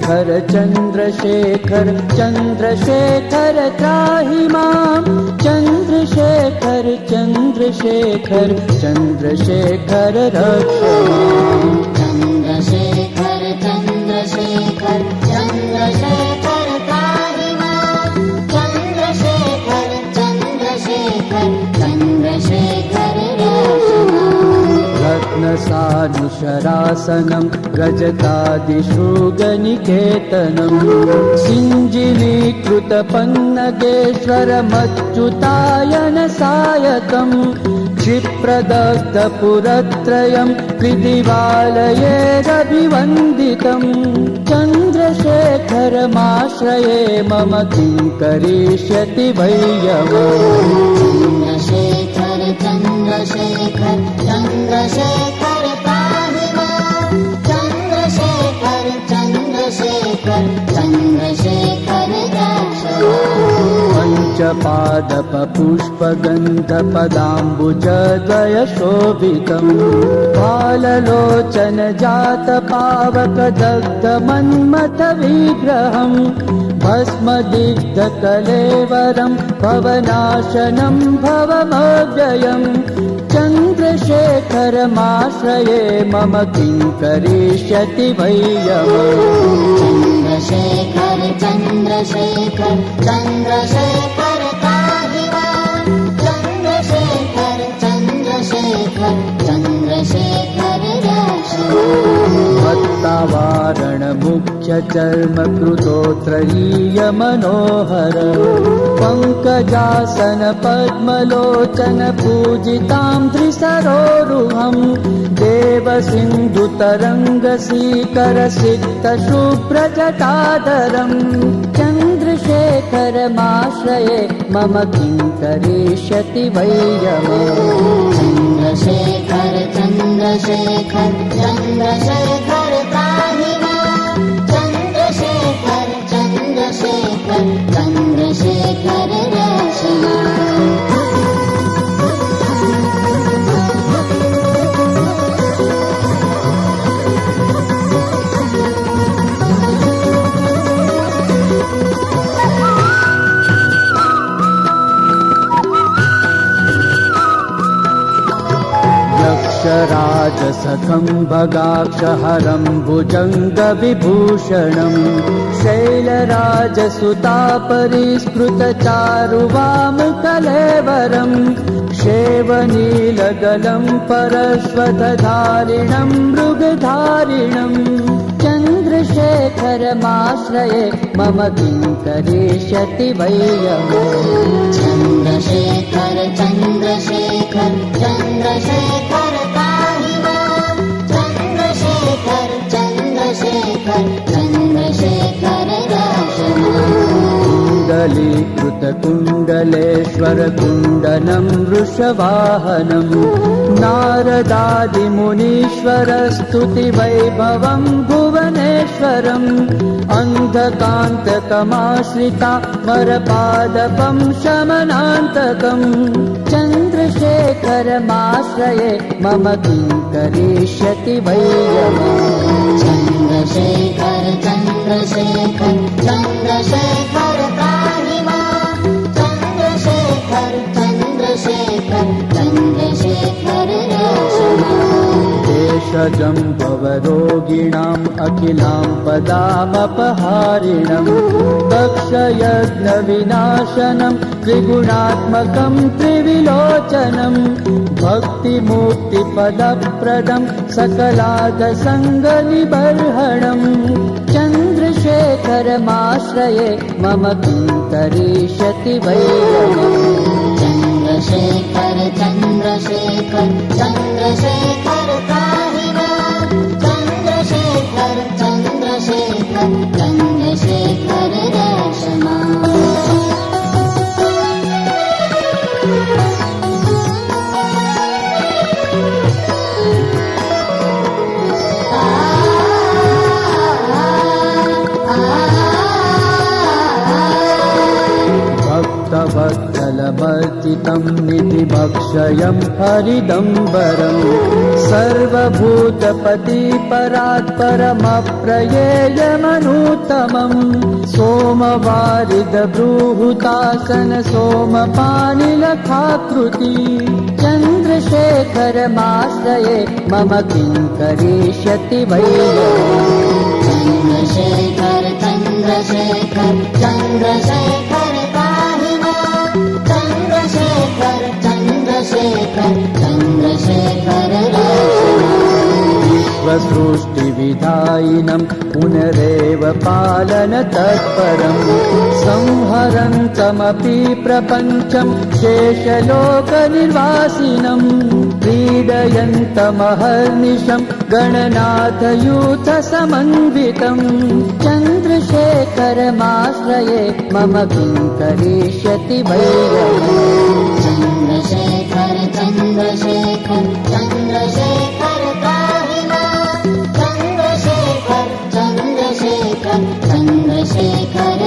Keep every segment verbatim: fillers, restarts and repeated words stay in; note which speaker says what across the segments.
Speaker 1: चन्द्रशेखर चन्द्रशेखर चन्द्रशेखर त्राहि मां चन्द्रशेखर चन्द्रशेखर चन्द्रशेखर रक्ष मां
Speaker 2: चन्द्रशेखर चन्द्रशेखर चन्द्रशेखर त्राहि मां चन्द्रशेखर चन्द्रशेखर चन्द्रशेखर रक्ष मां
Speaker 1: रत्नसानुशरासनं रजतादिशृगनिकेतनं सिञ्जिनीकृतपन्नगेश्वरमच्युतायन सायकं क्षिप्रदग्धपुरत्रयं त्रिदिवालयेरभिवन्दितं चन्द्रशेखरमाश्रये मम किं करिष्यति वैयम्
Speaker 2: चन्द्रशेखर चन्द्रशेखर चन्द्रशेखर त्राहि मां चन्द्रशेखर चन्द्रशेखर चन्द्रशेखर रक्ष
Speaker 1: पञ्चपादपपुष्पगन्धपदाम्बुजद्वयशोभितं फाललोचनजातपावकदग्धमन्मथ भस्मदिग्धकलेवरं भवनाशनं भवमव्ययं चन्द्रशेखरमाश्रये मम किं करिष्यति वैयम्
Speaker 2: चन्द्रशेखर चन्द्रशेखर चन्द्रशेखर त्राहि मां चन्द्रशेखर चन्द्रशेखर चन्द्रशेखर रक्ष
Speaker 1: भक्तावारणमुख्यचर्मकृतोत्रयीय मनोहर पङ्कजासन पद्मलोचन पूजितां त्रिसरोरुहं देवसिन्धुतरङ्गसीकर सिक्तशुभ्रजटाधरं चन्द्रशेखरमाश्रये मम किं करिष्यति वैयम्
Speaker 2: चन्द्रशेखर चन्द्रशेखर चन्द्रशेखर त्राहि मां चन्द्रशेखर चन्द्रशेखर चन्द्रशेखर रक्ष
Speaker 1: राजसखं भगाक्षहरं भुजङ्गविभूषणं शैलराजसुतापरिस्कृतचारुवामकलेवरं शेवनीलगलं परश्वतधारिणं मृगधारिणं चन्द्रशेखरमाश्रये मम किं करिष्यति वैयम्
Speaker 2: चन्द्रशेखर चन्द्रशेखर चन्द्रशेखर त्राहि मां चन्द्रशेखर चन्द्रशेखर चन्द्रशेखर रक्ष
Speaker 1: कुण्डलीकृतकुण्डलेश्वरकुण्डलं वृषवाहनं नारदादिमुनीश्वरस्तुतिवैभवं भुवनेश्वरम् अन्धकान्तकमाश्रिता मरपादपं शमनान्तकं चन्द्रशेखरमाश्रये मम किं करिष्यति वैयम्
Speaker 2: चन्द्रशेखर चन्द्रशेखर चन्द्रशेखर त्राहि मां चन्द्रशेखर चन्द्रशेखर चन्द्रशेखर रक्ष
Speaker 1: देशजं भवरोगिणाम् अखिलां पदामपहारिणं दक्षयज्ञविनाशनं त्रिगुणात्मकं त्रिविलोचनं भक्तिमुक्तिपदप्रदं सकलादसङ्गनिबर्हणं चन्द्रशेखरमाश्रये मम किं करिष्यति वैयम्
Speaker 2: चन्द्रशेखर चन्द्रशेखर चन्द्रशेखर त्राहि मां चन्द्रशेखर चन्द्रशेखर चन्द्रशेखर रक्ष
Speaker 1: भक्तवत्सल संस्थितं निधिमक्षयं हरिदम्बरम् सर्वभूतपति परात्परमप्रयेयमनूत्तमम् सोमवारिदबृहतासन सोमपानिलखाकृति चन्द्रशेखरमाश्रये मम किं करिष्यति वै
Speaker 2: चन्द्रशेखर चन्द्रशेखर चन्द्रशेखर पाहि मां चन्द्रशेखर चन्द्रशेखर चन्द्रशेखर
Speaker 1: विश्वसृष्टिविधायिनं पुनरेव पालन तत्परम् संहरन्तमपि प्रपञ्चं शेषलोकनिर्वासिनं क्रीडयन्तमहर्निशं गणनाथयूथसमन्वितं चन्द्रशेखरमाश्रये मम किं करिष्यति वै
Speaker 2: चन्द्रशेखर चन्द्रशेखर चन्द्रशेखर पाहि मां चन्द्रशेखर चन्द्रशेखर चन्द्रशेखर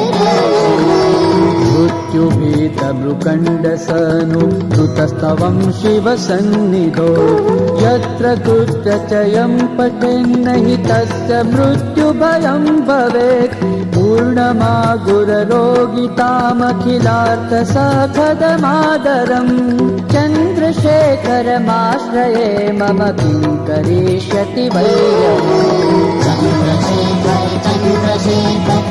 Speaker 2: मृत्युभीतमृकण्डसनुधृतस्तवं शिवसन्निधो यत्र कुत्रचयं पठेन्न हि तस्य मृत्युभयं भवेत् पूर्णमागुररोगितामखिलार्थसखदमादरम् चन्द्रशेखरमाश्रये मम किं करिष्यति वै चन्द्रशेखर चन्द्रशेखर